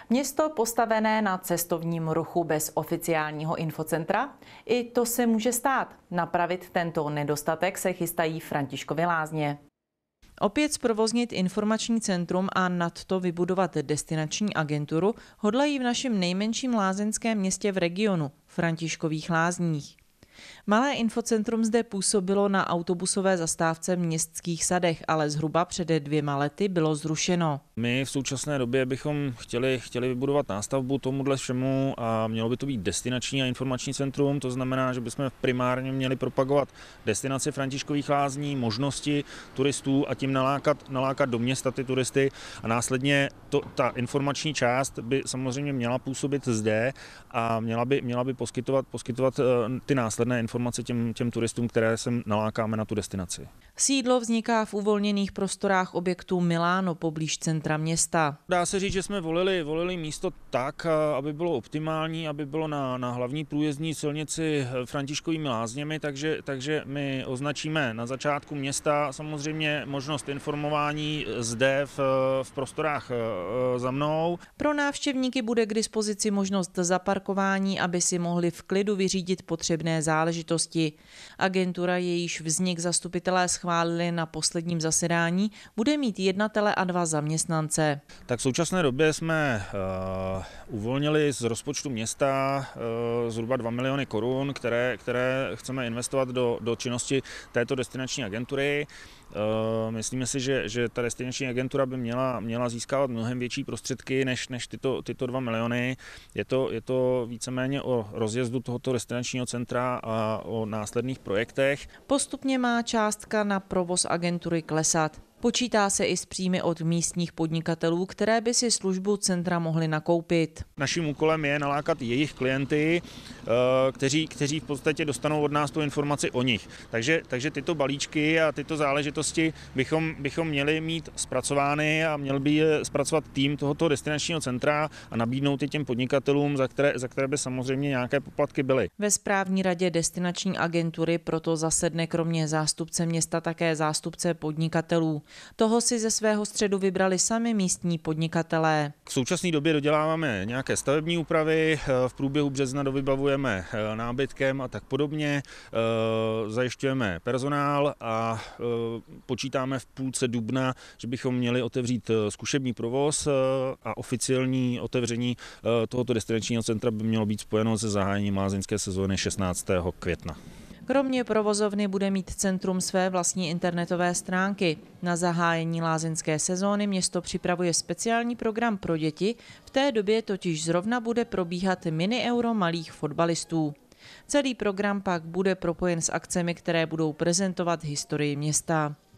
Město postavené na cestovním ruchu bez oficiálního infocentra? I to se může stát. Napravit tento nedostatek se chystají Františkovy Lázně. Opět zprovoznit informační centrum a nad to vybudovat destinační agenturu hodlají v našem nejmenším lázeňském městě v regionu, Františkových Lázních. Malé infocentrum zde působilo na autobusové zastávce v Městských sadech, ale zhruba před 2 lety bylo zrušeno. My v současné době bychom chtěli vybudovat nástavbu tomuhle všemu a mělo by to být destinační a informační centrum, to znamená, že bychom primárně měli propagovat destinaci Františkových Lázní, možnosti turistů a tím nalákat do města ty turisty a následně ta informační část by samozřejmě měla působit zde a měla by poskytovat ty následné informace těm turistům, které sem nalákáme na tu destinaci. Sídlo vzniká v uvolněných prostorách objektu Miláno poblíž centra města. Dá se říct, že jsme volili místo tak, aby bylo optimální, aby bylo na hlavní průjezdní silnici Františkovými Lázněmi, takže my označíme na začátku města samozřejmě možnost informování zde v prostorách za mnou. Pro návštěvníky bude k dispozici možnost zaparkování, aby si mohli v klidu vyřídit potřebné záležitosti. Agentura, jejíž vznik zastupitelé schválili na posledním zasedání, bude mít jednatele a 2 zaměstnance. Tak v současné době jsme uvolnili z rozpočtu města zhruba 2 miliony korun, které chceme investovat do činnosti této destinační agentury. Myslíme si, že ta destinační agentura by měla získávat mnohem větší prostředky než tyto 2 miliony. Je to víceméně o rozjezdu tohoto destinačního centra a o následných projektech. Postupně má částka na provoz agentury klesat. Počítá se i s příjmy od místních podnikatelů, které by si službu centra mohly nakoupit. Naším úkolem je nalákat jejich klienty, kteří v podstatě dostanou od nás tu informaci o nich. Takže tyto balíčky a tyto záležitosti bychom měli mít zpracovány a měl by je zpracovat tým tohoto destinačního centra a nabídnout je těm podnikatelům, za které by samozřejmě nějaké poplatky byly. Ve správní radě destinační agentury proto zasedne kromě zástupce města také zástupce podnikatelů. Toho si ze svého středu vybrali sami místní podnikatelé. V současné době doděláváme nějaké stavební úpravy, v průběhu března dovybavujeme nábytkem a tak podobně, zajišťujeme personál a počítáme v půlce dubna, že bychom měli otevřít zkušební provoz a oficiální otevření tohoto destinačního centra by mělo být spojeno se zahájením lázeňské sezóny 16. května. Kromě provozovny bude mít centrum své vlastní internetové stránky. Na zahájení lázeňské sezóny město připravuje speciální program pro děti, v té době totiž zrovna bude probíhat mini euro malých fotbalistů. Celý program pak bude propojen s akcemi, které budou prezentovat historii města.